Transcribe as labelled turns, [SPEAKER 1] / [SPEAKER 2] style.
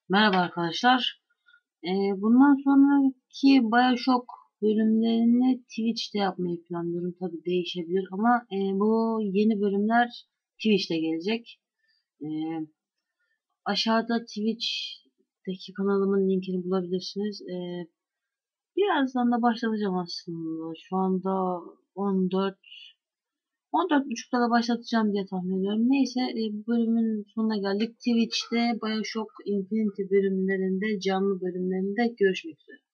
[SPEAKER 1] Merhaba arkadaşlar. Bundan sonraki BioShock bölümlerini Twitch'te yapmayı planlıyorum. Tabii değişebilir ama bu yeni bölümler Twitch'te gelecek. E, Aşağıda Twitch'teki kanalımın linkini bulabilirsiniz. Birazdan da başlatacağım aslında. Şu anda 14.30'da da başlatacağım diye tahmin ediyorum. Neyse bu bölümün sonuna geldik. Twitch'te BioShock Infinity bölümlerinde, canlı bölümlerinde görüşmek üzere.